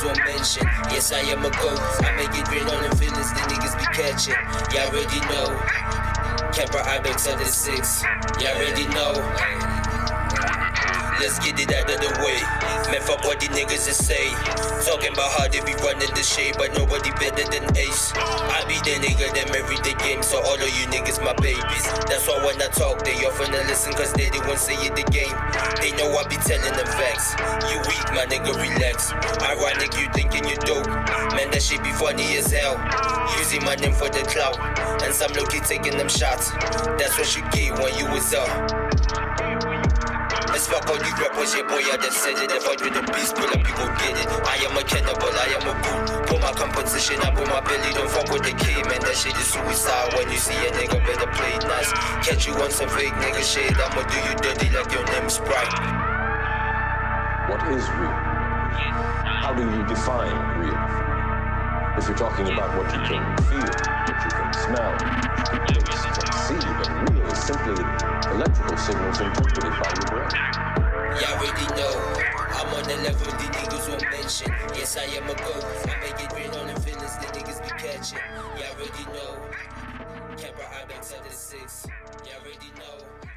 won't mention. Yes, I am a goat. I make it rain on them feelings the niggas be catching. Y'all already know. Camper Ibex of the 6. Y'all already know. Let's get it out of the way. Man, fuck what these niggas is say. Talking about how they be running the shade, but nobody better than Ace. I be the nigga that married the game, so all of you niggas my babies. That's why when I talk, they often listen, cause they the ones say it the game. They know I be telling them facts. You weak, my nigga, relax. Ironic, you thinking you dope. Man, that shit be funny as hell. Using my name for the clout, and some low-key taking them shots. That's what you get when you was up. Let's fuck all you rappers, yeah boy, I just said it. If I do the beast, pull up, you gon' get it. I am a cannibal, I am a brute. Put my competition up on my belly, don't fuck with the kid, man. That shit is suicide. When you see a nigga, better play nice. Catch you on some fake nigga shit, I'ma do you dirty like your name's Sprite. What is real? How do you define real? If you're talking about what you can feel, what you can smell, what you can see, then real is simply electrical signals interpreted by your brain. Y'all already know. I'm on the level the niggas won't mention. Yes, I am a goat. I make it rain on them feelings the niggas be catching. Y'all already know. Camper Ibex of the 6. Y'all already know.